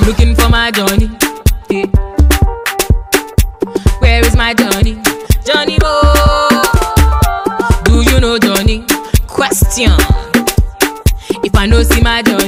looking for my Johnny. Yeah. Where is my Johnny? Johnny boy. Do you know Johnny? Question. If I know see my Johnny.